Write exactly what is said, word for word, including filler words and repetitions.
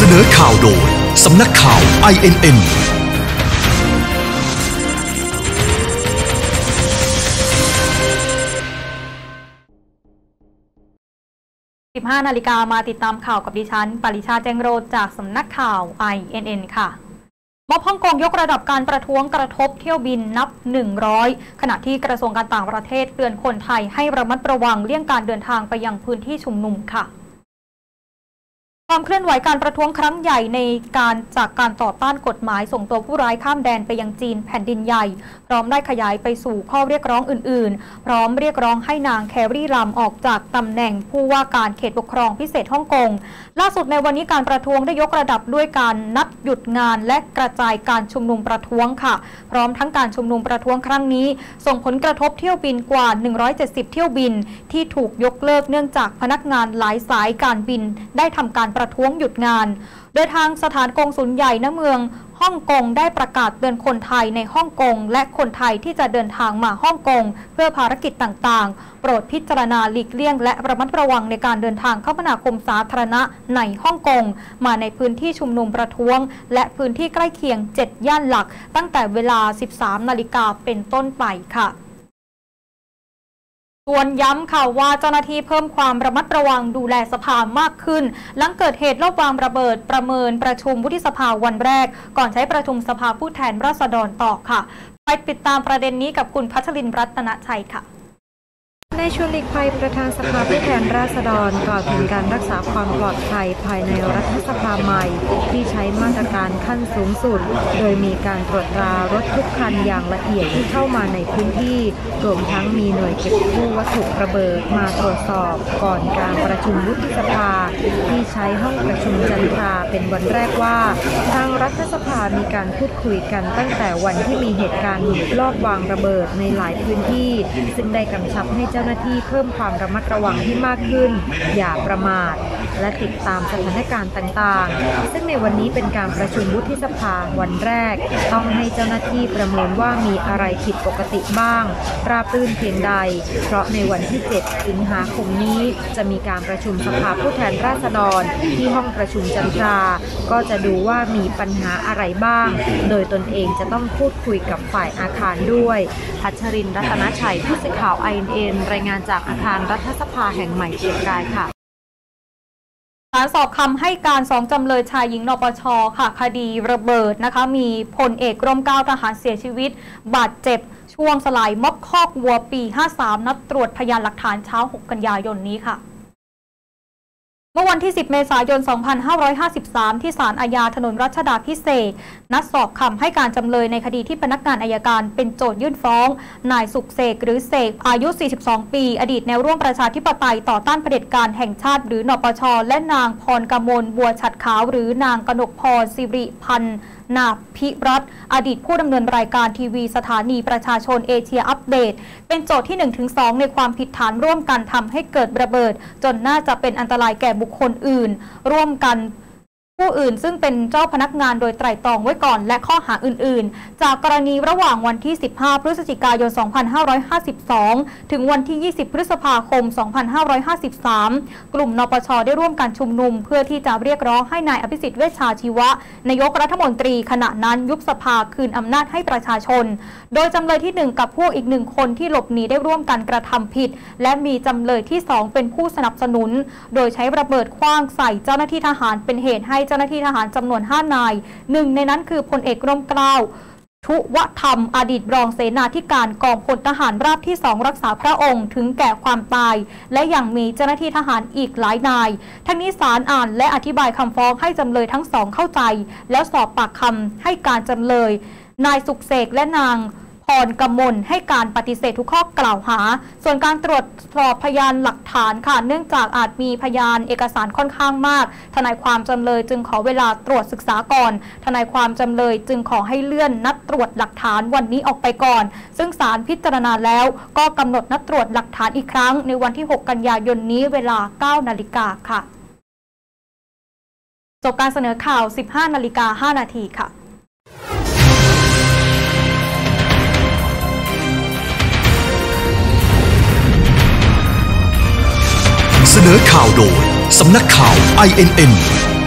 นอข่าวโดยสำนักข่าว ไอ เอ็น เอ็นสิบห้านาฬิกามาติดตามข่าวกับดิฉันปริชาแจ้งโรจน์จากสำนักข่าว ไอ เอ็น เอ็น ค่ะม็อบฮ่องกงยกระดับการประท้วงกระทบเที่ยวบินนับหนึ่งร้อยขณะที่กระทรวงการต่างประเทศเตือนคนไทยให้ระมัดระวังเลี่ยงการเดินทางไปยังพื้นที่ชุมนุมค่ะความเคลื่อนไหวการประท้วงครั้งใหญ่ในการจากการต่อต้านกฎหมายส่งตัวผู้ร้ายข้ามแดนไปยังจีนแผ่นดินใหญ่พร้อมได้ขยายไปสู่ข้อเรียกร้องอื่นๆพร้อมเรียกร้องให้นางแคร์รี่ลัมออกจากตำแหน่งผู้ว่าการเขตปกครองพิเศษฮ่องกงล่าสุดในวันนี้การประท้วงได้ยกระดับด้วยการนัดหยุดงานและกระจายการชุมนุมประท้วงค่ะพร้อมทั้งการชุมนุมประท้วงครั้งนี้ส่งผลกระทบเที่ยวบินกว่าหนึ่งร้อยเจ็ดสิบเที่ยวบินที่ถูกยกเลิกเนื่องจากพนักงานหลายสายการบินได้ทำการประท้วงหยุดงานโดยทางสถานกงสุลใหญ่ณเมืองฮ่องกงได้ประกาศเตือนคนไทยในฮ่องกงและคนไทยที่จะเดินทางมาฮ่องกงเพื่อภารกิจต่างๆโปรดพิจารณาหลีกเลี่ยงและระมัดระวังในการเดินทางคมนาคมสาธารณะในฮ่องกงมาในพื้นที่ชุมนุมประท้วงและพื้นที่ใกล้เคียงเจ็ดย่านหลักตั้งแต่เวลา สิบสามนาฬิกาเป็นต้นไปค่ะส่วนย้ำค่ะว่าเจ้าหน้าที่เพิ่มความระมัดระวังดูแลสภามากขึ้นหลังเกิดเหตุลอบวางระเบิดประเมินประชุมวุฒิสภาวันแรกก่อนใช้ประชุมสภาผู้แทนราษฎรต่อค่ะไปติดตามประเด็นนี้กับคุณพัชรินทร์รัตนชัยค่ะนายชวนหลีกภัยประธานสภาผู้แทนราษฎรกล่าวถึงการรักษาความปลอดภัยภายในรัฐสภาใหม่ที่ใช้มาตรการขั้นสูงสุดโดยมีการตรวจตรารถทุกคันอย่างละเอียดที่เข้ามาในพื้นที่รวมทั้งมีหน่วยเก็บกู้วัตถุระเบิดมาตรวจสอบก่อนการประชุมวุฒิสภาที่ใช้ห้องประชุมจันทราเป็นวันแรกว่าทางรัฐสภามีการพูดคุยกันตั้งแต่วันที่มีเหตุการณ์ลอบวางระเบิดในหลายพื้นที่ซึ่งได้กำชับให้เจ้าหน้าที่เพิ่มความระมัดระวังที่มากขึ้นอย่าประมาทและติดตามสถานการณ์ต่างๆซึ่งในวันนี้เป็นการประชุมวุฒิสภาวันแรกต้องให้เจ้าหน้าที่ประเมินว่ามีอะไรผิดปกติบ้างราบรื่นเพียงใดเพราะในวันที่เจ็ดสิงหาคมนี้จะมีการประชุมสภาผู้แทนราษฎรที่ห้องประชุมจันทราก็จะดูว่ามีปัญหาอะไรบ้างโดยตนเองจะต้องพูดคุยกับฝ่ายอาคารด้วยพัชรินทร์รัตนชัยผู้สื่อข่าว ไอ เอ็น เอ็น รายงานจากอาคารรัฐสภาแห่งใหม่เกียรติกายค่ะศาลสอบคำให้การสองจำเลยชายหญิงนปช.ค่ะคดีระเบิดนะคะมีพลเอกร่มเกล้าทหารเสียชีวิตบาดเจ็บช่วงสลายม็อบคอกวัวปีห้าสามนัดตรวจพยานหลักฐานเช้าหกกันยายนนี้ค่ะเมื่อวันที่สิบเมษายนสองพันห้าร้อยห้าสิบสามที่ศาลอาญาถนนรัชดาภิเษกนัดสอบคำให้การจำเลยในคดีที่พนักงานอัยการเป็นโจทยื่นฟ้องนายสุขเสกหรือเสกอายุสี่สิบสองปีอดีตแนวร่วมประชาธิปไตยต่อต้านเผด็จการแห่งชาติหรือนปช.และนางพรกมลบัวฉัตรขาวหรือนางกนกพรสิริพันธ์นาภิรัตน์อดีตผู้ดำเนินรายการทีวีสถานีประชาชนเอเชียอัปเดตเป็นโจทย์ที่ หนึ่งถึงสอง ในความผิดฐานร่วมกันทำให้เกิดระเบิดจนน่าจะเป็นอันตรายแก่บุคคลอื่นร่วมกันผู้อื่นซึ่งเป็นเจ้าพนักงานโดยไตร่ตรองไว้ก่อนและข้อหาอื่นๆจากกรณีระหว่างวันที่สิบห้าพฤศจิกายนสองพันห้าร้อยห้าสิบสองถึงวันที่ยี่สิบพฤษภาคมสองพันห้าร้อยห้าสิบสามกลุ่มนปช.ได้ร่วมกันชุมนุมเพื่อที่จะเรียกร้องให้นายอภิสิทธิ์เวชชาชีวะนายกรัฐมนตรีขณะนั้นยุบสภาคืนอำนาจให้ประชาชนโดยจำเลยที่หนึ่งกับพวกอีกหนึ่งคนที่หลบหนีได้ร่วมกันกระทำผิดและมีจำเลยที่สองเป็นผู้สนับสนุนโดยใช้ระเบิดขว้างใส่เจ้าหน้าที่ทหารเป็นเหตุให้เจ้าหน้าที่ทหารจำนวนห้านายหนึ่งในนั้นคือพลเอกร่มเกล้าทุวธรรมอดีตรองเสนาธิการกองพลทหารราบที่สองรักษาพระองค์ถึงแก่ความตายและยังมีเจ้าหน้าที่ทหารอีกหลายนายทั้งนี้ศาลอ่านและอธิบายคำฟ้องให้จำเลยทั้งสองเข้าใจแล้วสอบปากคำให้การจำเลยนายสุขเสกและนางพรกมลให้การปฏิเสธทุกข้อกล่าวหาส่วนการตรวจสอบพยานหลักฐานค่ะเนื่องจากอาจมีพยานเอกสารค่อนข้างมากทนายความจำเลยจึงขอเวลาตรวจศึกษาก่อนทนายความจำเลยจึงขอให้เลื่อนนัดตรวจหลักฐานวันนี้ออกไปก่อนซึ่งศาลพิจารณาแล้วก็กำหนดนัดตรวจหลักฐานอีกครั้งในวันที่หกกันยายนนี้เวลาเก้านาฬิกาค่ะจบการเสนอข่าว สิบห้านาฬิกาห้านาทีค่ะเสนอข่าวโดยสำนักข่าว ไอ เอ็น เอ็น